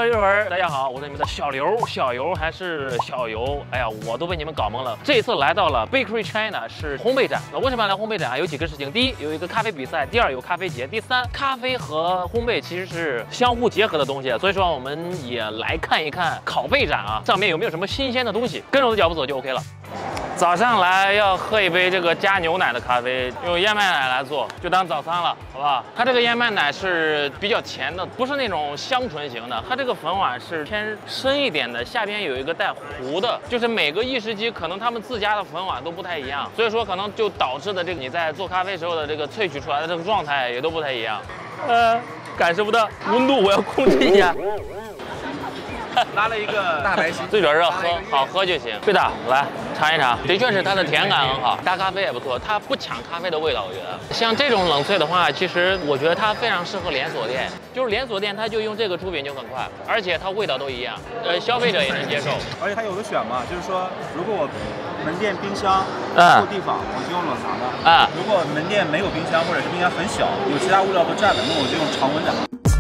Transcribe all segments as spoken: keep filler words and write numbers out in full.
乐鱼儿，大家好，我是你们的小刘，小游还是小游？哎呀，我都被你们搞懵了。这一次来到了 Bakery China 是烘焙展，那为什么要来烘焙展啊？有几个事情，第一，有一个咖啡比赛；第二，有咖啡节；第三，咖啡和烘焙其实是相互结合的东西，所以说我们也来看一看烤焙展啊，上面有没有什么新鲜的东西，跟着我的脚步走就 OK 了。 早上来要喝一杯这个加牛奶的咖啡，用燕麦奶来做，就当早餐了，好不好？它这个燕麦奶是比较甜的，不是那种香醇型的，它这个粉碗是偏深一点的，下边有一个带糊的，就是每个意式机可能他们自家的粉碗都不太一样，所以说可能就导致的这个你在做咖啡时候的这个萃取出来的这个状态也都不太一样。呃，感受不到温度，我要控制一下。 拉了一个大白心， 最主要是要喝，好喝就行。对的，来尝一尝，的确是它的甜感很好，搭咖啡也不错，它不抢咖啡的味道，我觉得。像这种冷萃的话，其实我觉得它非常适合连锁店，就是连锁店它就用这个出品就很快，而且它味道都一样，呃，消费者也能接受。 而且它有的选嘛，就是说如果我门店冰箱嗯够地方，我就用冷藏的； 啊， 如果门店没有冰箱或者是冰箱很小，有其他物料都占了，那我就用常温的。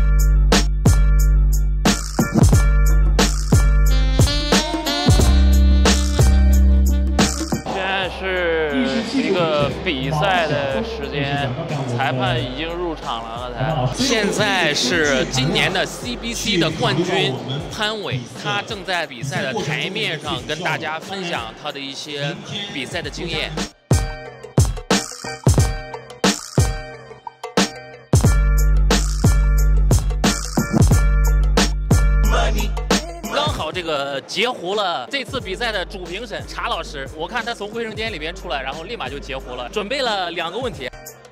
是一个比赛的时间，裁判已经入场了，刚才。现在是今年的 C B C 的冠军潘伟，他正在比赛的台面上跟大家分享他的一些比赛的经验。 刚好这个截胡了这次比赛的主评审查老师，我看他从卫生间里边出来，然后立马就截胡了，准备了两个问题。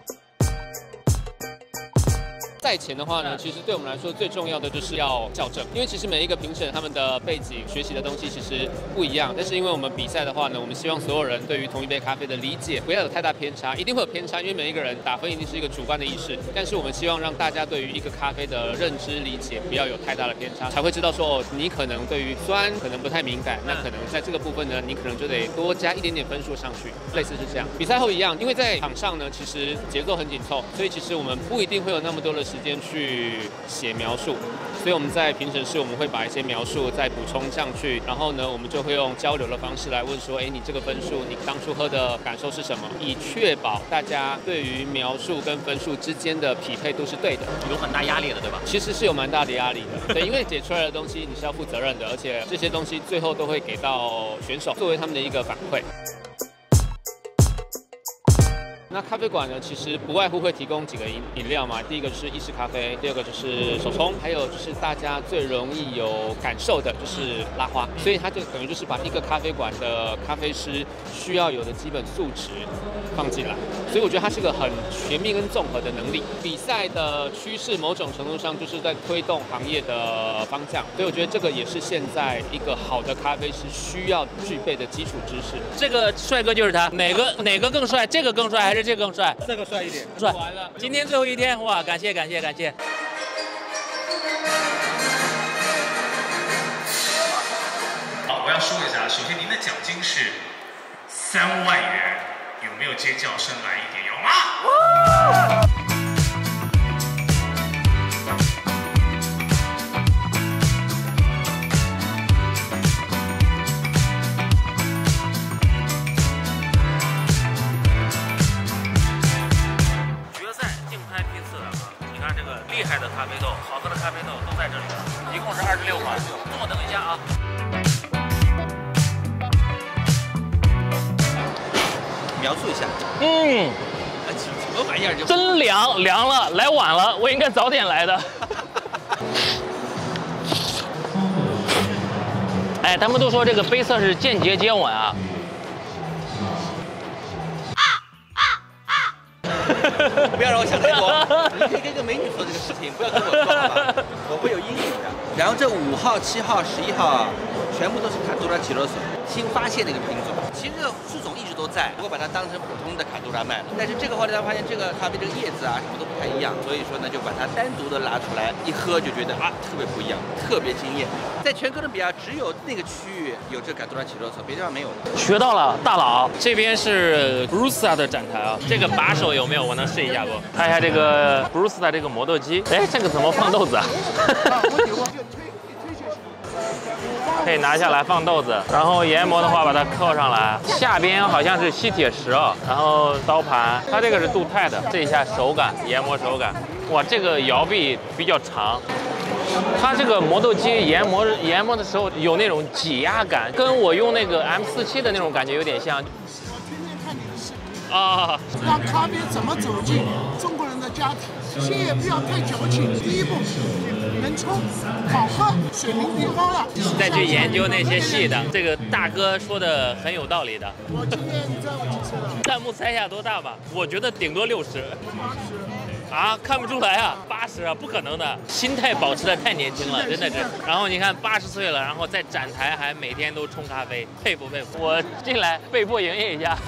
赛前的话呢，其实对我们来说最重要的就是要校正，因为其实每一个评审他们的背景、学习的东西其实不一样。但是因为我们比赛的话呢，我们希望所有人对于同一杯咖啡的理解不要有太大偏差，一定会有偏差，因为每一个人打分一定是一个主观的意识。但是我们希望让大家对于一个咖啡的认知理解不要有太大的偏差，才会知道说哦，你可能对于酸可能不太敏感，那可能在这个部分呢，你可能就得多加一点点分数上去，类似是这样。比赛后一样，因为在场上呢，其实节奏很紧凑，所以其实我们不一定会有那么多的时间去 写描述，所以我们在评审室我们会把一些描述再补充上去，然后呢，我们就会用交流的方式来问说，哎，你这个分数，你当初喝的感受是什么？以确保大家对于描述跟分数之间的匹配度是对的。 有很大压力的，对吧？ 其实是有蛮大的压力的，对，因为写出来的东西你是要负责任的，而且这些东西最后都会给到选手作为他们的一个反馈。 那咖啡馆呢，其实不外乎会提供几个饮饮料嘛。第一个就是意式咖啡，第二个就是手冲，还有就是大家最容易有感受的就是拉花。所以它就等于就是把一个咖啡馆的咖啡师需要有的基本素质放进来。所以我觉得它是个很全面跟综合的能力。比赛的趋势某种程度上就是在推动行业的方向，所以我觉得这个也是现在一个好的咖啡师需要具备的基础知识。 这个帅哥就是他，哪个哪个更帅？这个更帅还是？ 这个更帅， 这个帅一点， 帅完了。今天最后一天，哇，感谢感谢感谢。 好，我要说一下，首先您的奖金是三万元，有没有尖叫声来一点？有吗？ 厉害的咖啡豆，好喝的咖啡豆都在这里了，一共是二十六款。跟我等一下啊。 描述一下。 嗯， 什么玩意儿？就真凉，凉了，来晚了，我应该早点来的。哎，他们都说这个杯测是间接接吻啊。 不要让我想太多，你可以跟一个美女说这个事情，不要跟我说好吧，我会有阴影的。然后这五号、七号、十一号，全部都是卡杜拉奇罗索新发现的一个品种。其实这个树种一直都在，不过把它当成普通的卡杜拉卖了。但是这个后来他发现这个咖啡这个叶子啊什么都不太一样，所以说呢就把它单独的拿出来一喝就觉得啊特别不一样，特别惊艳。在全哥伦比亚只有那个区域有这卡杜拉奇罗索，别地方没有的。 学到了，大佬，这边是 Barusta 的展台啊，这个把手有没有？我能试一下不？看一下这个 Barusta 这个磨豆机，哎，这个怎么放豆子啊？ 可以拿下来放豆子，然后研磨的话把它扣上来，下边好像是吸铁石啊，然后刀盘，它这个是镀钛的，这一下手感研磨手感，哇，这个摇臂比较长。它这个磨豆机研磨研磨的时候有那种挤压感，跟我用那个 M 四七的那种感觉有点像。 天天看你的视频啊， 让咖啡怎么走进中国人的家庭，心也不要太矫情。第一步，能冲，好喝，水平提高了， 再去研究那些细的。这个大哥说的很有道理的。 我今天你知道我几岁了？ 弹幕猜一下多大吧？我觉得顶多六十。 八十。 啊，看不出来啊，八十啊，不可能的，心态保持的太年轻了，真的是。然后你看八十岁了，然后在展台还每天都冲咖啡，佩服佩服。我进来被迫营业一下。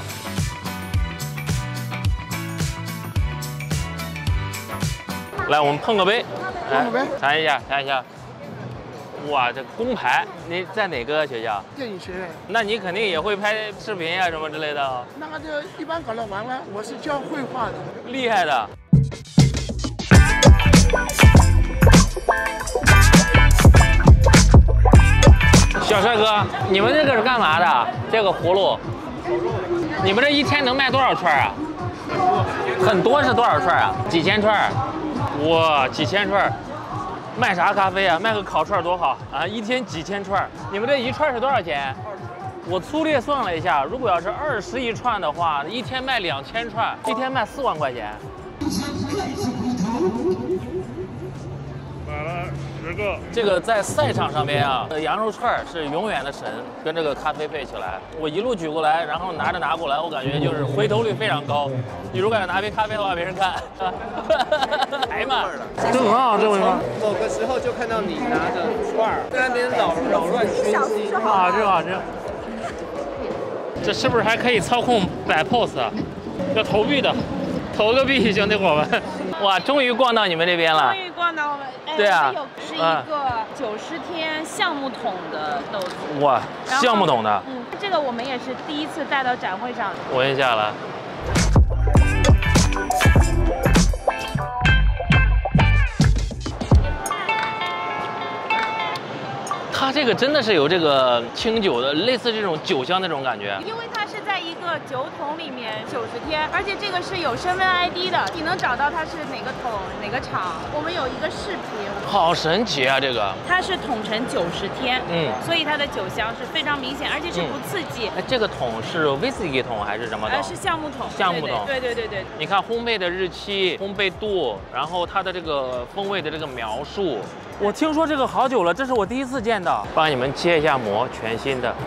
来，我们碰个杯， 碰个杯， 尝一下，尝一下。哇，这工牌，你在哪个学校？ 电影学院。 那你肯定也会拍视频啊什么之类的。 那个就一般搞得完了，我是教绘画的。 厉害的。小帅哥，你们这个是干嘛的？这个葫芦，你们这一天能卖多少串啊？很多是多少串啊？几千串？哇，几千串！卖啥咖啡啊？卖个烤串多好啊！一天几千串，你们这一串是多少钱？我粗略算了一下，如果要是二十一串的话，一天卖两千串，一天卖四万块钱。买了十个。这个在赛场上面啊，羊肉串是永远的神，跟这个咖啡配起来，我一路举过来，然后拿着拿过来，我感觉就是回头率非常高。你如果要拿杯咖啡的话，没人看。还嘛，这很好，这味道。 某个时候就看到你拿着串儿在那边扰扰乱军心。 好吃好吃。这是不是还可以操控摆 pose 啊？要投币的，投个币，兄弟伙们。哇，终于逛到你们这边了。 终于逛到我们。哎、 对啊， 有是一个九十天橡木桶的豆子。 哇，橡木桶的。 嗯，这个我们也是第一次带到展会上。 闻一下来。它这个真的是有这个清酒的，类似这种酒香那种感觉。 因为它是在一个酒桶里面九十天，而且这个是有身份 I D 的，你能找到它是哪个桶哪个厂。我们有一个视频， 好神奇啊！这个它是桶陈九十天， 嗯， 所以它的酒香是非常明显，而且是不刺激。 哎、嗯，这个桶是威士忌桶还是什么桶？ 呃，是橡木桶。 橡木桶。 对对对对对。 你看烘焙的日期、烘焙度，然后它的这个风味的这个描述。我听说这个好久了，这是我第一次见到。帮你们接一下膜，全新的。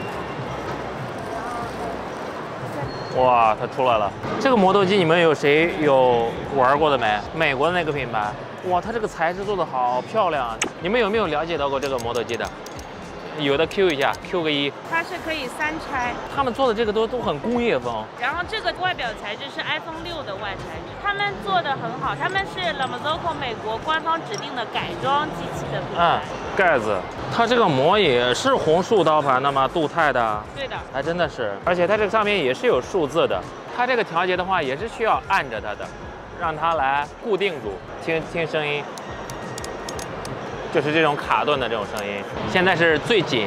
哇，它出来了！这个磨豆机你们有谁有玩过的没？美国的那个品牌。哇，它这个材质做的好漂亮啊！你们有没有了解到过这个磨豆机的？有的 Q 一下 ，Q 个一。 它是可以三拆。 他们做的这个都都很工业风。 然后这个外表材质是 iPhone 六的外材质，他们做的很好，他们是 Lamazoko 美国官方指定的改装机器的品牌。 嗯，盖子，它这个膜也是红树刀盘的吗？镀钛的。 对的。 还真的是，而且它这个上面也是有数字的。它这个调节的话也是需要按着它的，让它来固定住。听听声音。就是这种卡顿的这种声音，现在是最紧，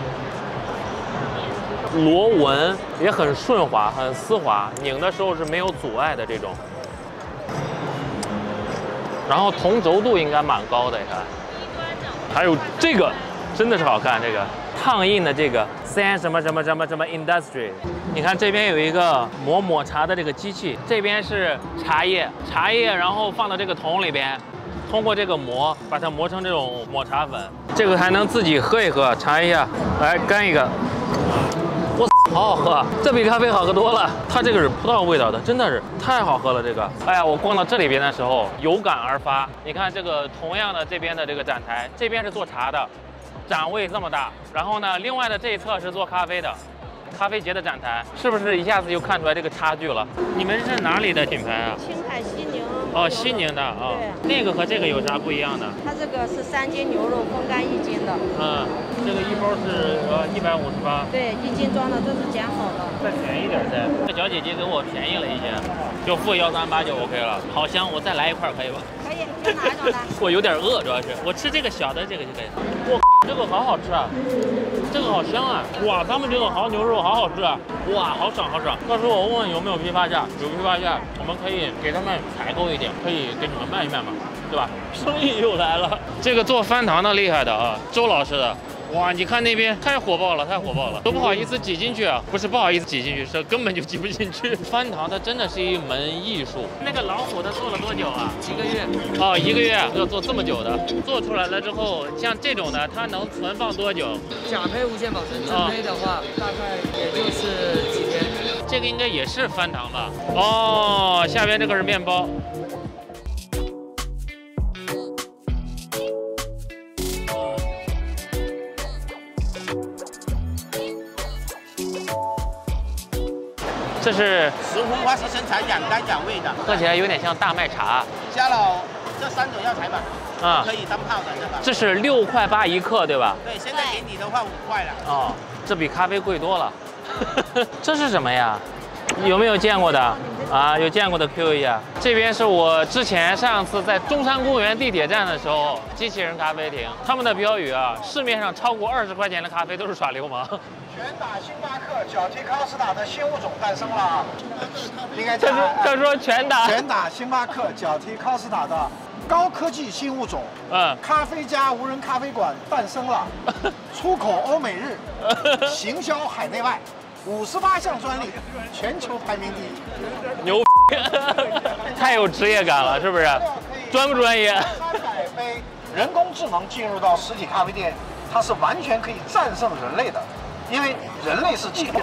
螺纹也很顺滑，很丝滑，拧的时候是没有阻碍的这种。然后同轴度应该蛮高的，你看。还有这个，真的是好看，这个烫印的这个三什么什么什么什么 Industry， 你看这边有一个磨抹茶的这个机器，这边是茶叶，茶叶然后放到这个桶里边。通过这个磨，把它磨成这种抹茶粉，这个还能自己喝一喝，尝一下，来干一个，我好好喝，这比咖啡好喝多了。它这个是葡萄味道的，真的是太好喝了。这个，哎呀，我逛到这里边的时候有感而发。你看这个同样的这边的这个展台，这边是做茶的，展位这么大，然后呢，另外的这一侧是做咖啡的。咖啡节的展台，是不是一下子就看出来这个差距了？你们是哪里的品牌啊？ 青海西宁。 哦，西宁的啊。对。那个和这个有啥不一样的？ 它这个是三斤牛肉风干一斤的。 嗯，这个一包是呃一百五十八。 对，一斤装的，这是剪好的。 再便宜点噻。这小姐姐给我便宜了一些，就付幺三八就 OK 了。好香，我再来一块可以吧？ 可以，要哪一种的？ 我有点饿，主要是我吃这个小的这个就可以。我这个好好吃啊，这个好香啊！哇，他们这个蚝牛肉好好吃啊！哇，好爽好爽！到时候我问问有没有批发价，有批发价，我们可以给他们采购一点，可以给你们卖一卖嘛，对吧？生意又来了。这个做翻糖的厉害的啊，周老师的。 哇，你看那边太火爆了，太火爆了，都不好意思挤进去啊！不是不好意思挤进去，是根本就挤不进去。翻糖它真的是一门艺术。那个老虎它做了多久啊？ 一个月。 哦，一个月要做这么久的，做出来了之后，像这种的它能存放多久？ 假胚无限保存，真胚的话、哦、大概也就是几天。 这个应该也是翻糖吧？哦，下边这个是面包。 这是石斛花是生产养肝养胃的， 喝起来有点像大麦茶。 加了这三种药材吧，啊，可以当泡的这个。 这是六块八一克，对吧？ 对，现在给你的话五块了。 哦，这比咖啡贵多了。这是什么呀？有没有见过的？啊，有见过的 Q 一下。这边是我之前上次在中山公园地铁站的时候，机器人咖啡厅，他们的标语啊，市面上超过二十块钱的咖啡都是耍流氓。 全打星巴克、角缇康斯塔的新物种诞生了。应该他说他说全打全打星巴克、角缇康斯塔的高科技新物种。 嗯， 咖啡加无人咖啡馆诞生了，出口欧美日，行销海内外，五十八项专利，全球排名第一。 牛，太有职业感了，是不是？专不专业？ 三百杯人工智能进入到实体咖啡店，它是完全可以战胜人类的。 因为人类是几乎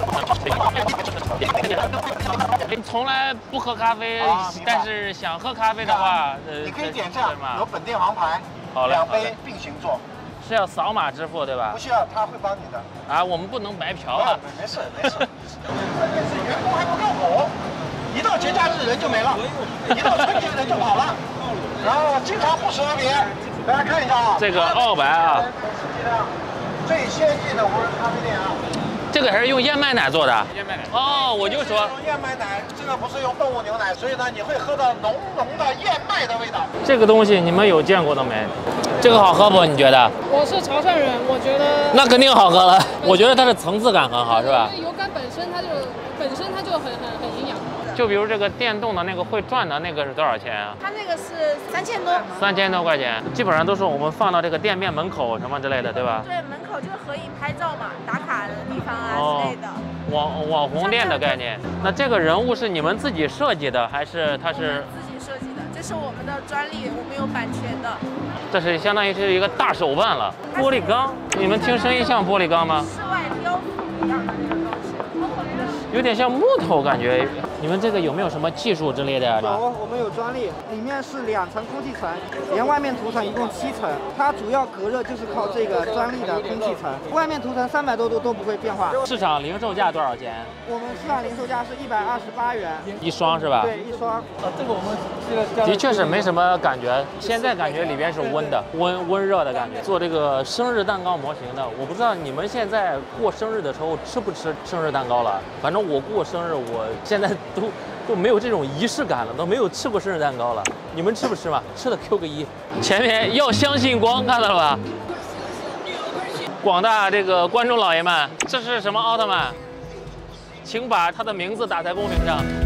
从来不喝咖啡，啊、但是想喝咖啡的话，呃， 你可以点这样，有本店王牌，两杯并行做， 是要扫码支付对吧？ 不需要，他会帮你的。 啊，我们不能白嫖啊。 没事没事。关键是员工还不够火，一到节假日人就没了，一到春节人就跑了，然后经常不辞而别。大家看一下啊， 这个澳白啊。 最先进的无人咖啡店啊！ 这个还是用燕麦奶做的。 燕麦奶。 哦，我就说用燕麦奶，这个不是用动物牛奶，所以呢，你会喝到浓浓的燕麦的味道。 这个东西你们有见过的没？这个好喝不？你觉得？ 我是潮汕人，我觉得那肯定好喝了。我觉得它的层次感很好，是吧？ 因为油柑本身它就本身它就很很很营养。 就比如这个电动的那个会转的那个是多少钱啊？ 它那个是三千多， 三千多块钱，基本上都是我们放到这个店面门口什么之类的，对吧？ 对，门口就是合影拍照嘛，打卡的地方啊、 哦、 之类的。 网网红店的概念。那这个人物是你们自己设计的，还是它是？ 自己设计的，这是我们的专利，我们有版权的。 这是相当于是一个大手办了，玻璃缸。你们听声音像玻璃缸吗？ 室外雕塑一样的那个东西。 有点像木头感觉，你们这个有没有什么技术之类的？ 有，我们有专利，里面是两层空气层，连外面涂层一共七层，它主要隔热就是靠这个专利的空气层，外面涂层三百多度都不会变化。 市场零售价多少钱？ 我们市场零售价是一百二十八元一双是吧？ 对，一双。 呃，这个我们这个的确是没什么感觉，现在感觉里边是温的，温温热的感觉。做这个生日蛋糕模型的，我不知道你们现在过生日的时候吃不吃生日蛋糕了？反正我过生日，我现在都都没有这种仪式感了，都没有吃过生日蛋糕了。你们吃不吃嘛？吃的 Q 个一。前面要相信光，看到了吧？广大这个观众老爷们，这是什么奥特曼？请把他的名字打在公屏上。